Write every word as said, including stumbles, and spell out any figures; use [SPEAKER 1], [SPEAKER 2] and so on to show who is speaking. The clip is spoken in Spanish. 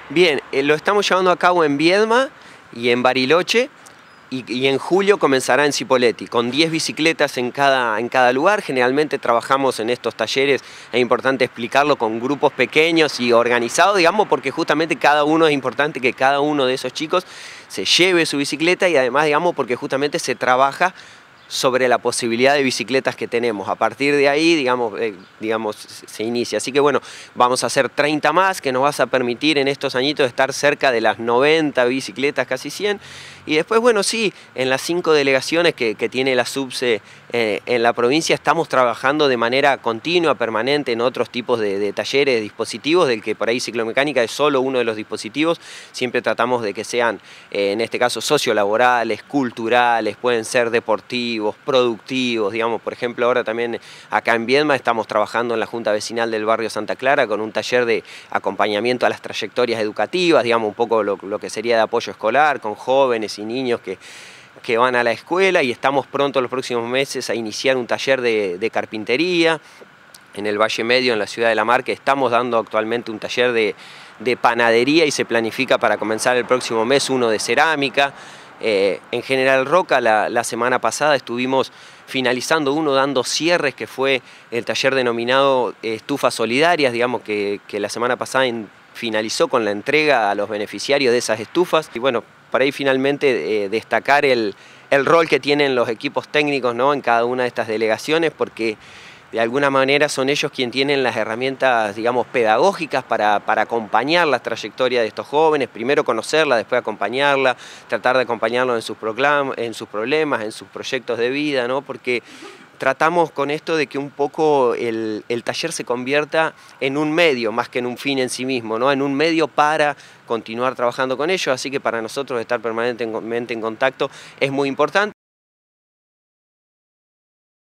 [SPEAKER 1] Bien, eh, lo estamos llevando a cabo en Viedma y en Bariloche y, y en julio comenzará en Cipolletti, con diez bicicletas en cada, en cada lugar. Generalmente trabajamos en estos talleres, es importante explicarlo con grupos pequeños y organizados, digamos, porque justamente cada uno es importante que cada uno de esos chicos se lleve su bicicleta y además, digamos, porque justamente se trabaja sobre la posibilidad de bicicletas que tenemos. A partir de ahí, digamos, eh, digamos, se inicia. Así que bueno, vamos a hacer treinta más, que nos vas a permitir en estos añitos estar cerca de las noventa bicicletas, casi cien. Y después, bueno, sí, en las cinco delegaciones que, que tiene la SUBCE eh, en la provincia, estamos trabajando de manera continua, permanente, en otros tipos de, de talleres, dispositivos, del que por ahí ciclomecánica es solo uno de los dispositivos. Siempre tratamos de que sean, eh, en este caso, sociolaborales, culturales, pueden ser deportivos, productivos, digamos. Por ejemplo, ahora también acá en Viedma estamos trabajando en la Junta Vecinal del barrio Santa Clara con un taller de acompañamiento a las trayectorias educativas, digamos, un poco lo, lo que sería de apoyo escolar, con jóvenes y niños que, que van a la escuela, y estamos pronto los próximos meses a iniciar un taller de, de carpintería en el Valle Medio, en la ciudad de La Mar, que estamos dando actualmente un taller de, de panadería y se planifica para comenzar el próximo mes uno de cerámica. Eh, en General Roca la, la semana pasada estuvimos finalizando uno dando cierres, que fue el taller denominado Estufas Solidarias, digamos que, que la semana pasada en, finalizó con la entrega a los beneficiarios de esas estufas. Y bueno, para ahí finalmente eh, destacar el, el rol que tienen los equipos técnicos, ¿no?, en cada una de estas delegaciones, porque de alguna manera son ellos quienes tienen las herramientas, digamos, pedagógicas para, para acompañar la trayectoria de estos jóvenes, primero conocerla, después acompañarla, tratar de acompañarlos en sus, en sus problemas, en sus proyectos de vida, ¿no? Porque tratamos con esto de que un poco el, el taller se convierta en un medio más que en un fin en sí mismo, ¿no? En un medio para continuar trabajando con ellos, así que para nosotros estar permanentemente en contacto es muy importante.